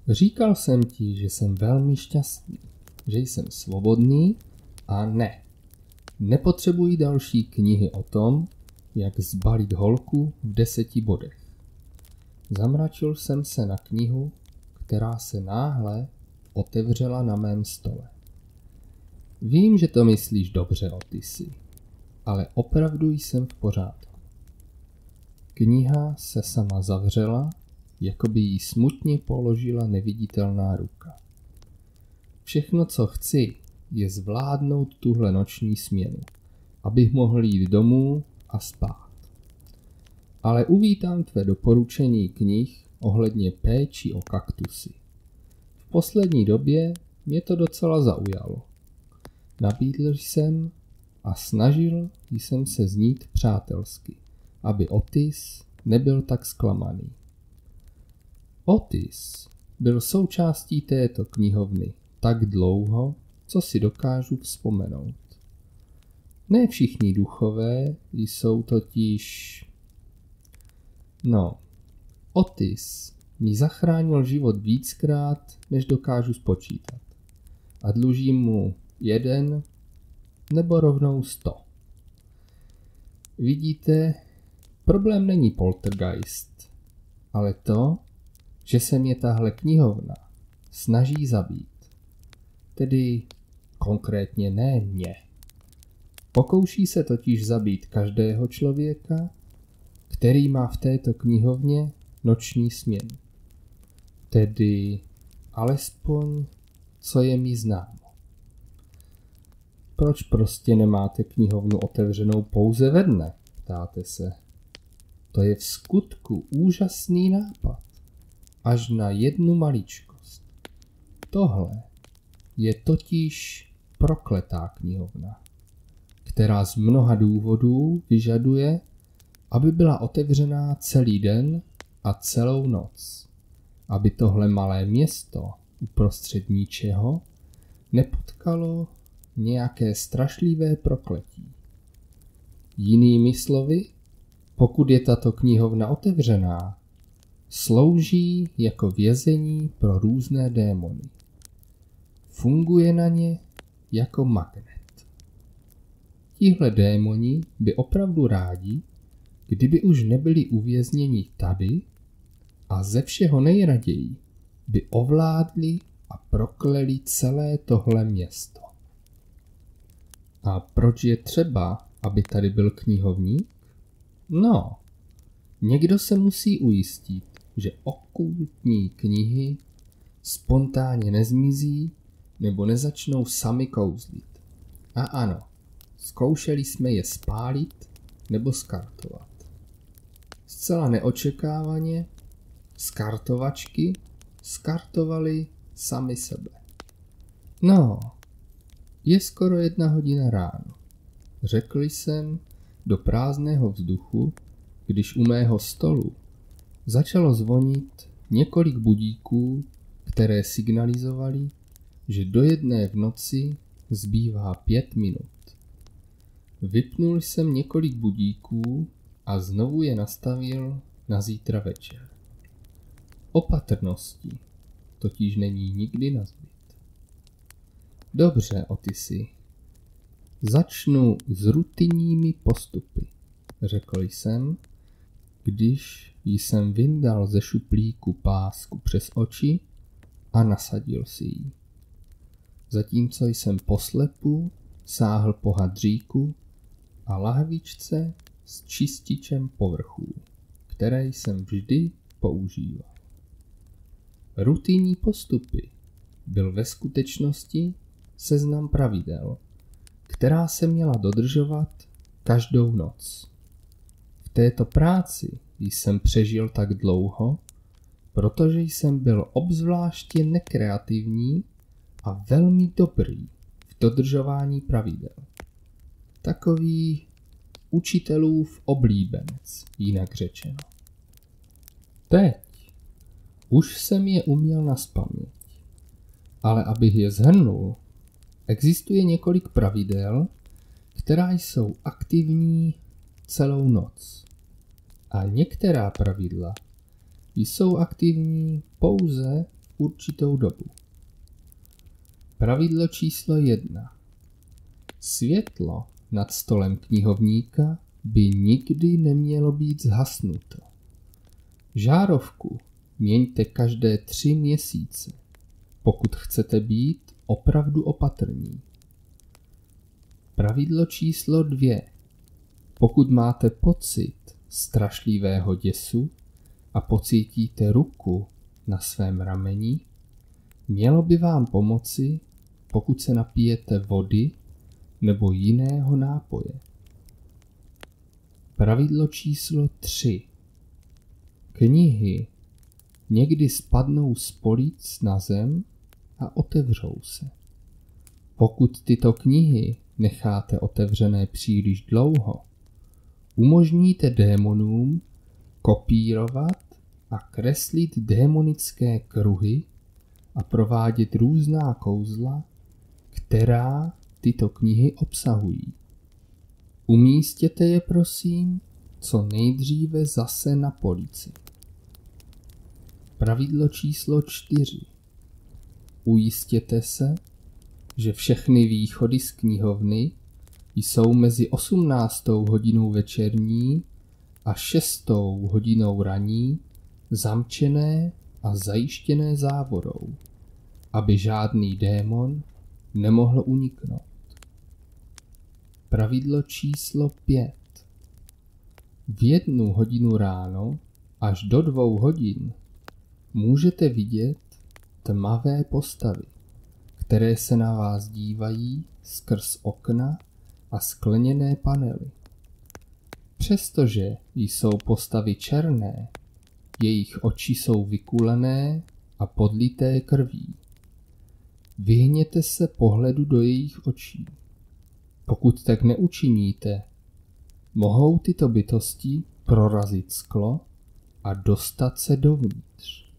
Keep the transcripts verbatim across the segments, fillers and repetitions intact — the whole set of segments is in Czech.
Říkal jsem ti, že jsem velmi šťastný, že jsem svobodný a ne. Nepotřebuji další knihy o tom, jak zbalit holku v deseti bodech. Zamračil jsem se na knihu, která se náhle otevřela na mém stole. Vím, že to myslíš dobře, Otisy, ale opravdu jsem v pořádku. Kniha se sama zavřela, jako by jí smutně položila neviditelná ruka. Všechno, co chci, je zvládnout tuhle noční směnu, abych mohl jít domů a spát. Ale uvítám tvé doporučení knih ohledně péči o kaktusy. V poslední době mě to docela zaujalo. Nabídl jsem a snažil jsem se znít přátelsky, aby Otis nebyl tak zklamaný. Otis byl součástí této knihovny tak dlouho, co si dokážu vzpomenout. Ne všichni duchové jsou totiž... No, Otis mi zachránil život víckrát, než dokážu spočítat. A dlužím mu jeden nebo rovnou sto. Vidíte, problém není poltergeist, ale to, že se mě tahle knihovna snaží zabít. Tedy konkrétně ne mě. Pokouší se totiž zabít každého člověka, který má v této knihovně noční směnu. Tedy alespoň, co je mi známo. Proč prostě nemáte knihovnu otevřenou pouze ve dne, ptáte se. To je v skutku úžasný nápad. Až na jednu maličkost. Tohle je totiž prokletá knihovna, která z mnoha důvodů vyžaduje, aby byla otevřená celý den a celou noc, aby tohle malé město uprostřed ničeho nepotkalo nějaké strašlivé prokletí. Jinými slovy, pokud je tato knihovna otevřená, slouží jako vězení pro různé démony. Funguje na ně jako magnet. Tihle démoni by opravdu rádi, kdyby už nebyli uvězněni tady a ze všeho nejraději by ovládli a prokleli celé tohle město. A proč je třeba, aby tady byl knihovník? No, někdo se musí ujistit, že okultní knihy spontánně nezmizí nebo nezačnou sami kouzlit. A ano, zkoušeli jsme je spálit nebo skartovat. Zcela neočekávaně skartovačky skartovaly sami sebe. No, je skoro jedna hodina ráno. Řekl jsem do prázdného vzduchu, když u mého stolu začalo zvonit několik budíků, které signalizovaly, že do jedné v noci zbývá pět minut. Vypnul jsem několik budíků a znovu je nastavil na zítra večer. Opatrnosti totiž není nikdy nazbyt. Dobře, Otisy. Začnu s rutinními postupy, řekl jsem, když jsem vyndal ze šuplíku pásku přes oči a nasadil si ji. Zatímco jsem poslepu sáhl po hadříku a lahvičce s čističem povrchů, které jsem vždy používal. Rutinní postupy byl ve skutečnosti seznam pravidel, která se měla dodržovat každou noc. V této práci jsem přežil tak dlouho, protože jsem byl obzvláště nekreativní a velmi dobrý v dodržování pravidel. Takový učitelův oblíbenec, jinak řečeno. Teď už jsem je uměl nazpaměť, ale abych je shrnul, existuje několik pravidel, která jsou aktivní celou noc. A některá pravidla jsou aktivní pouze určitou dobu. Pravidlo číslo jedna. Světlo nad stolem knihovníka by nikdy nemělo být zhasnuto. Žárovku měňte každé tři měsíce, pokud chcete být opravdu opatrní. Pravidlo číslo dvě. Pokud máte pocit strašlivého děsu a pocítíte ruku na svém rameni, mělo by vám pomoci, pokud se napijete vody nebo jiného nápoje. Pravidlo číslo tři. Knihy někdy spadnou z polic na zem a otevřou se. Pokud tyto knihy necháte otevřené příliš dlouho, umožníte démonům kopírovat a kreslit démonické kruhy a provádět různá kouzla, která tyto knihy obsahují. Umístěte je prosím co nejdříve zase na polici. Pravidlo číslo čtyři. Ujistěte se, že všechny východy z knihovny jsou mezi osmnáctou hodinou večerní a šestou hodinou ranní zamčené a zajištěné závorou, aby žádný démon nemohl uniknout. Pravidlo číslo pět. V jednu hodinu ráno až do dvou hodin můžete vidět tmavé postavy, které se na vás dívají skrz okna a skleněné panely. Přestože jsou postavy černé, jejich oči jsou vykulené a podlité krví. Vyhněte se pohledu do jejich očí. Pokud tak neučiníte, mohou tyto bytosti prorazit sklo a dostat se dovnitř.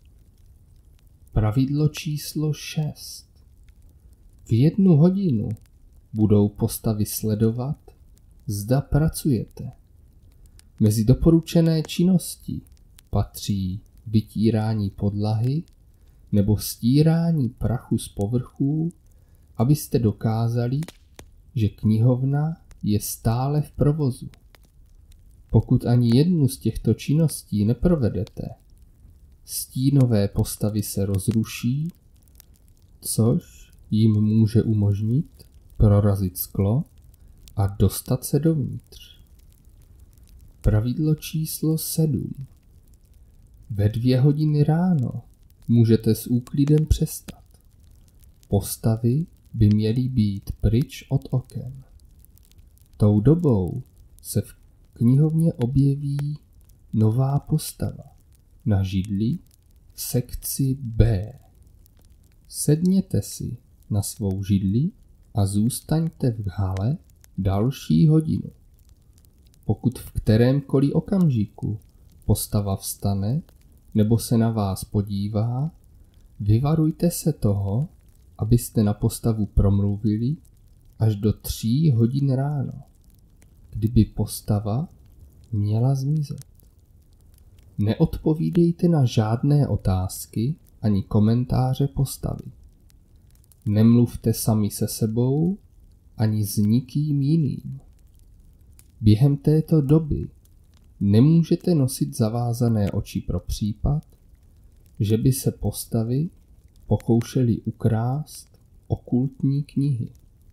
Pravidlo číslo šest. V jednu hodinu budou postavy sledovat, zda pracujete. Mezi doporučené činnosti patří vytírání podlahy nebo stírání prachu z povrchů, abyste dokázali, že knihovna je stále v provozu. Pokud ani jednu z těchto činností neprovedete, stínové postavy se rozruší, což jim může umožnit prorazit sklo a dostat se dovnitř. Pravidlo číslo sedm. Ve dvě hodiny ráno můžete s úklidem přestat. Postavy by měly být pryč od oken. Tou dobou se v knihovně objeví nová postava na židli v sekci B. Sedněte si na svou židli a zůstaňte v hale další hodinu. Pokud v kterémkoliv okamžiku postava vstane nebo se na vás podívá, vyvarujte se toho, abyste na postavu promluvili až do tří hodin ráno, kdyby postava měla zmizet. Neodpovídejte na žádné otázky ani komentáře postavy. Nemluvte sami se sebou ani s nikým jiným. Během této doby nemůžete nosit zavázané oči pro případ, že by se postavy pokoušely ukrást okultní knihy.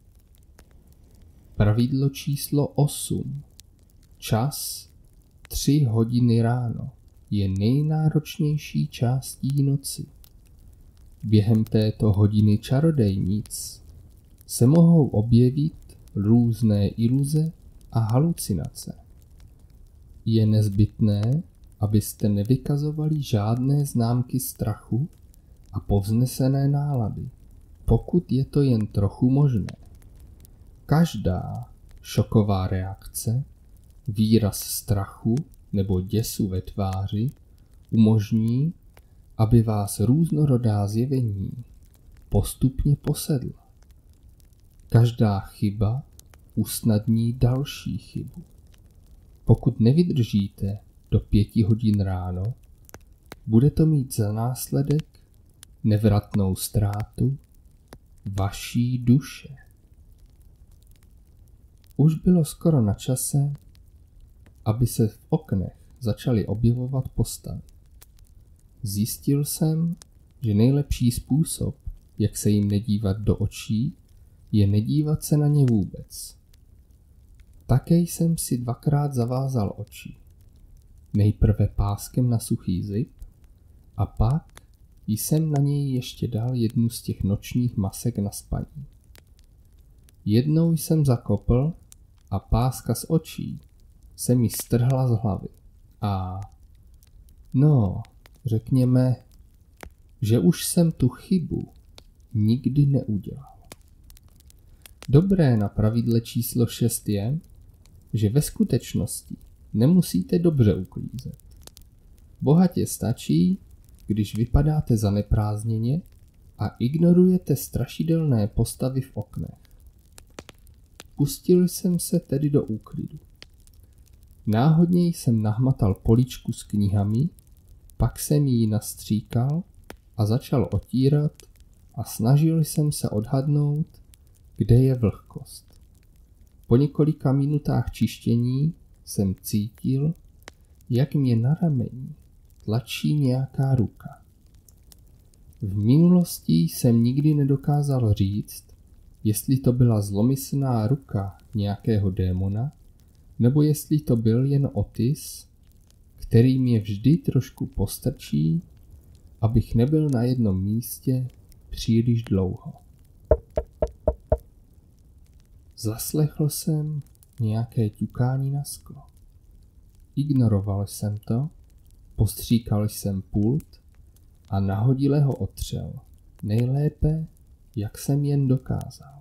Pravidlo číslo osm. Čas tři hodiny ráno je nejnáročnější částí noci. Během této hodiny čarodejnic se mohou objevit různé iluze a halucinace. Je nezbytné, abyste nevykazovali žádné známky strachu a povznesené nálady, pokud je to jen trochu možné. Každá šoková reakce, výraz strachu nebo děsu ve tváři umožní, aby vás různorodá zjevení postupně posedla. Každá chyba usnadní další chybu. Pokud nevydržíte do pěti hodin ráno, bude to mít za následek nevratnou ztrátu vaší duše. Už bylo skoro na čase, aby se v oknech začaly objevovat postavy. Zjistil jsem, že nejlepší způsob, jak se jim nedívat do očí, je nedívat se na ně vůbec. Také jsem si dvakrát zavázal oči. Nejprve páskem na suchý zip a pak jsem na něj ještě dal jednu z těch nočních masek na spaní. Jednou jsem zakopl a páska z očí se mi strhla z hlavy. A no, řekněme, že už jsem tu chybu nikdy neudělal. Dobré na pravidle číslo šest je, že ve skutečnosti nemusíte dobře uklízet. Bohatě stačí, když vypadáte zaneprázdněně a ignorujete strašidelné postavy v oknech. Pustil jsem se tedy do úklidu. Náhodně jsem nahmatal poličku s knihami, pak jsem ji nastříkal a začal otírat a snažil jsem se odhadnout, kde je vlhkost. Po několika minutách čištění jsem cítil, jak mě na rameni tlačí nějaká ruka. V minulosti jsem nikdy nedokázal říct, jestli to byla zlomyslná ruka nějakého démona, nebo jestli to byl jen Otis, který mě vždy trošku postrčí, abych nebyl na jednom místě příliš dlouho. Zaslechl jsem nějaké ťukání na sklo. Ignoroval jsem to, postříkal jsem pult a nahodile ho otřel, nejlépe, jak jsem jen dokázal.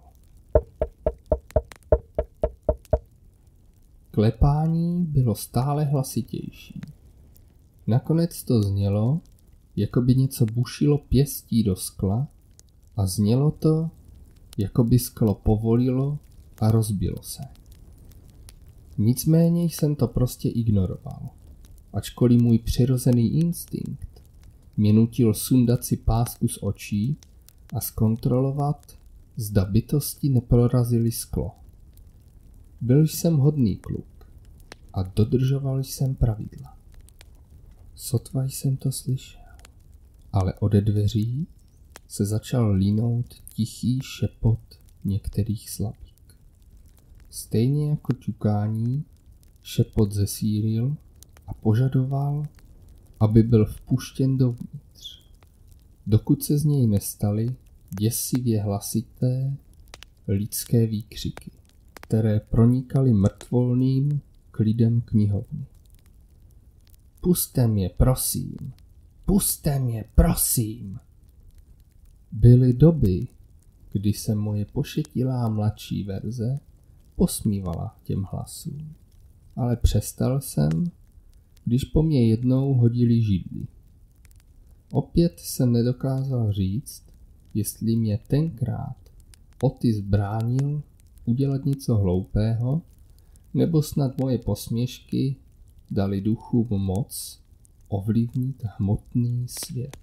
Klepání bylo stále hlasitější. Nakonec to znělo, jako by něco bušilo pěstí do skla a znělo to, jako by sklo povolilo a rozbilo se. Nicméně jsem to prostě ignoroval, ačkoliv můj přirozený instinkt mě nutil sundat si pásku z očí a zkontrolovat, zda bytosti neprorazily sklo. Byl jsem hodný kluk a dodržoval jsem pravidla. Sotva jsem to slyšel, ale ode dveří se začal línout tichý šepot některých slabík. Stejně jako ťukání, šepot zesílil a požadoval, aby byl vpuštěn dovnitř, dokud se z něj nestaly děsivě hlasité lidské výkřiky, které pronikaly mrtvolným klidem knihovny. Pusťte mě, prosím! Pusťte mě, prosím! Byly doby, kdy se moje pošetilá mladší verze posmívala těm hlasům, ale přestal jsem, když po mně jednou hodili židli. Opět jsem nedokázal říct, jestli mě tenkrát Otis bránil udělat něco hloupého, nebo snad moje posměšky dali duchům moc ovlivnit hmotný svět.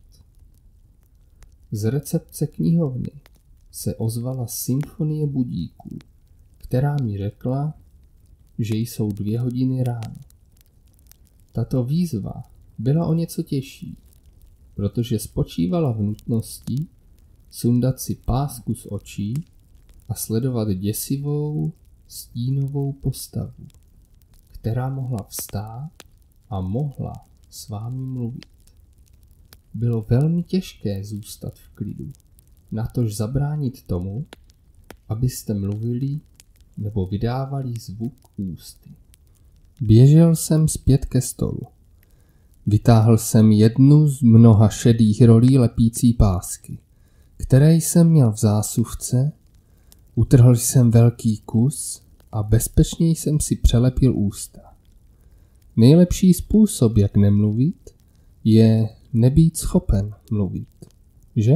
Z recepce knihovny se ozvala symfonie budíků, která mi řekla, že jsou dvě hodiny ráno. Tato výzva byla o něco těžší, protože spočívala v nutnosti sundat si pásku z očí a sledovat děsivou stínovou postavu, která mohla vstát a mohla s vámi mluvit. Bylo velmi těžké zůstat v klidu, natož zabránit tomu, abyste mluvili nebo vydávali zvuk ústy. Běžel jsem zpět ke stolu. Vytáhl jsem jednu z mnoha šedých rolí lepící pásky, které jsem měl v zásuvce, utrhl jsem velký kus a bezpečně jsem si přelepil ústa. Nejlepší způsob, jak nemluvit, je nebýt schopen mluvit, že?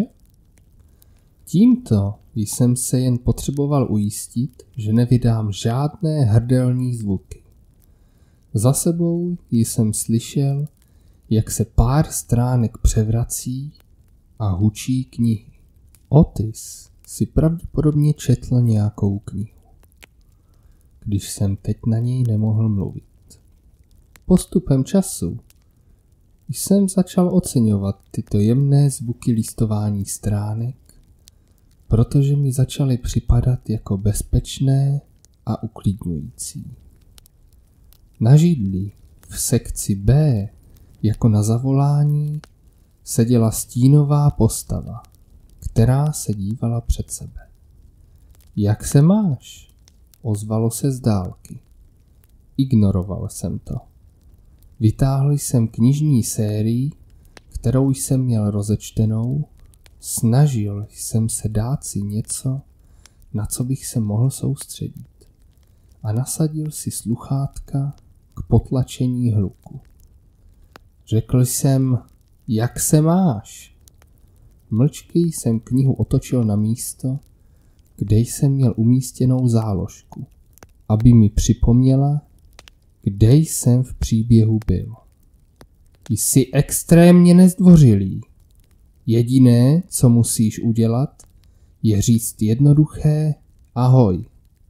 Tímto jsem se jen potřeboval ujistit, že nevydám žádné hrdelní zvuky. Za sebou jsem slyšel, jak se pár stránek převrací a hučí knihy. Otis si pravděpodobně četl nějakou knihu, když jsem teď na něj nemohl mluvit. Postupem času jsem začal oceňovat tyto jemné zvuky listování stránek, protože mi začaly připadat jako bezpečné a uklidňující. Na židli v sekci B, jako na zavolání, seděla stínová postava, která se dívala před sebe. Jak se máš? Ozvalo se z dálky. Ignoroval jsem to. Vytáhl jsem knižní sérii, kterou jsem měl rozečtenou, snažil jsem se dát si něco, na co bych se mohl soustředit, a nasadil si sluchátka k potlačení hluku. Řekl jsem, jak se máš? Mlčky jsem knihu otočil na místo, kde jsem měl umístěnou záložku, aby mi připomněla, kde jsem v příběhu byl. Jsi extrémně nezdvořilý. Jediné, co musíš udělat, je říct jednoduché ahoj.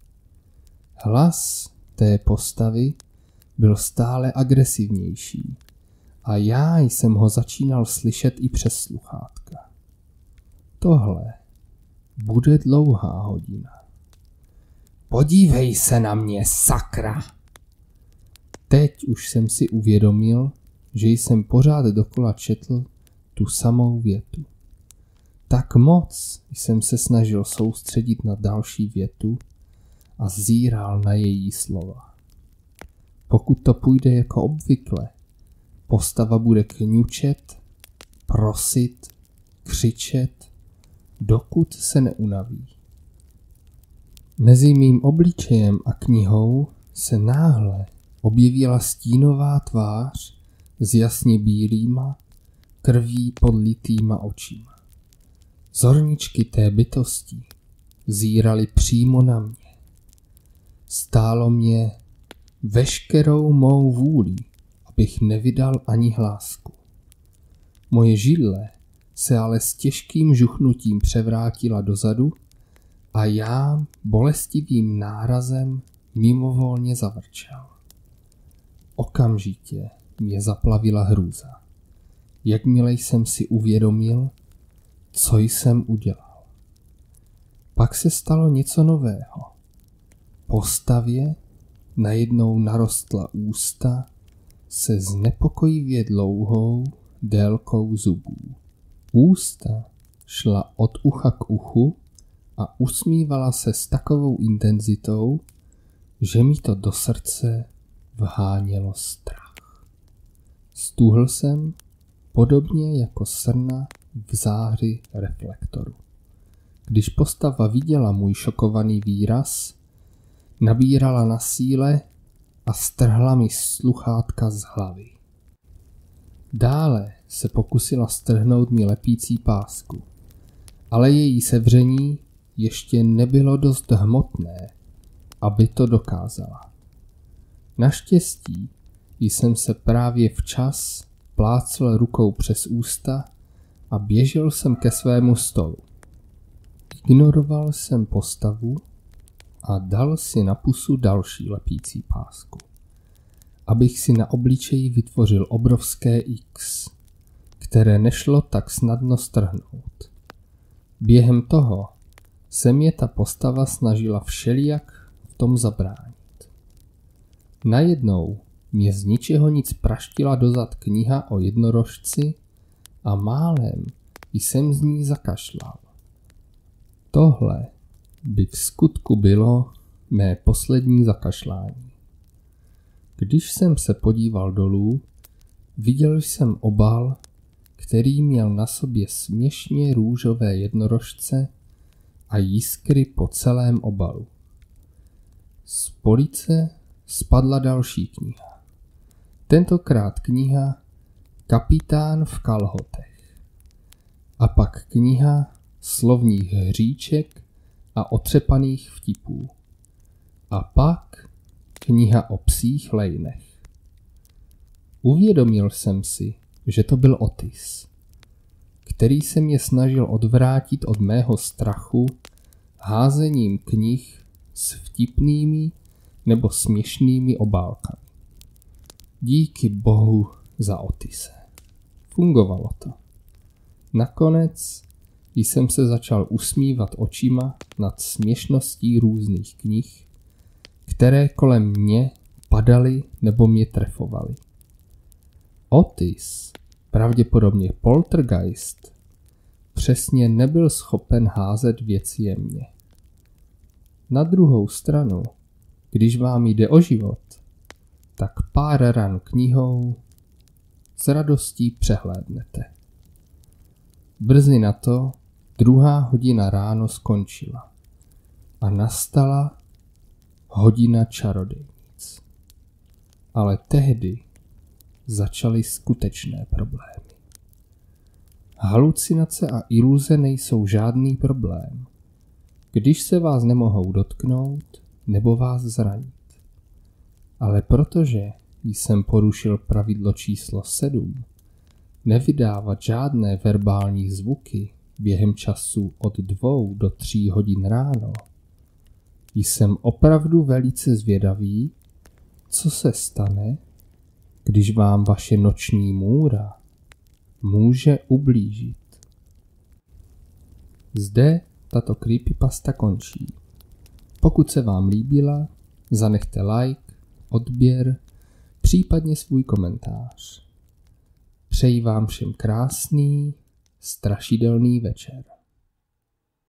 Hlas té postavy byl stále agresivnější a já jsem ho začínal slyšet i přes sluchátka. Tohle bude dlouhá hodina. Podívej se na mě, sakra! Teď už jsem si uvědomil, že jsem pořád dokola četl tu samou větu. Tak moc jsem se snažil soustředit na další větu a zíral na její slova. Pokud to půjde jako obvykle, postava bude kňučet, prosit, křičet, dokud se neunaví. Mezi mým obličejem a knihou se náhle objevila stínová tvář s jasně bílýma, krví podlitýma očima. Zorničky té bytosti zíraly přímo na mě. Stálo mě veškerou mou vůli, abych nevydal ani hlásku. Moje židle se ale s těžkým žuchnutím převrátila dozadu a já bolestivým nárazem mimovolně zavrčel. Okamžitě mě zaplavila hrůza. Jakmile jsem si uvědomil, co jsem udělal. Pak se stalo něco nového. Postavě najednou narostla ústa se znepokojivě dlouhou délkou zubů. Ústa šla od ucha k uchu a usmívala se s takovou intenzitou, že mi to do srdce vhánělo strach. Stuhl jsem podobně jako srna v záři reflektoru. Když postava viděla můj šokovaný výraz, nabírala na síle a strhla mi sluchátka z hlavy. Dále se pokusila strhnout mi lepící pásku, ale její sevření ještě nebylo dost hmotné, aby to dokázala. Naštěstí jsem se právě včas plácl rukou přes ústa a běžel jsem ke svému stolu. Ignoroval jsem postavu a dal si na pusu další lepící pásku, abych si na obličeji vytvořil obrovské X, které nešlo tak snadno strhnout. Během toho se mě ta postava snažila všelijak v tom zabránit. Najednou mě z ničeho nic praštila dozad kniha o jednorožci a málem jsem z ní zakašlal. Tohle by v skutku bylo mé poslední zakašlání. Když jsem se podíval dolů, viděl jsem obal, který měl na sobě směšně růžové jednorožce a jiskry po celém obalu. Z police spadla další kniha. Tentokrát kniha Kapitán v kalhotech. A pak kniha slovních hříček a otřepaných vtipů. A pak kniha o psích lejnech. Uvědomil jsem si, že to byl Otis, který se mě snažil odvrátit od mého strachu házením knih s vtipnými nebo směšnými obálkami. Díky bohu za Otise. Fungovalo to. Nakonec jsem se začal usmívat očima nad směšností různých knih, které kolem mě padaly nebo mě trefovaly. Otis, pravděpodobně poltergeist, přesně nebyl schopen házet věci jemně. Na druhou stranu, když vám jde o život, tak pár ran knihou s radostí přehlédnete. Brzy na to druhá hodina ráno skončila a nastala hodina čarodějnic. Ale tehdy začaly skutečné problémy. Halucinace a iluze nejsou žádný problém, když se vás nemohou dotknout nebo vás zranit. Ale protože jsem porušil pravidlo číslo sedm, nevydávat žádné verbální zvuky během času od dvou do tří hodin ráno, jsem opravdu velice zvědavý, co se stane, když vám vaše noční můra může ublížit. Zde tato creepypasta končí. Pokud se vám líbila, zanechte like, odběr, případně svůj komentář. Přeji vám všem krásný, strašidelný večer.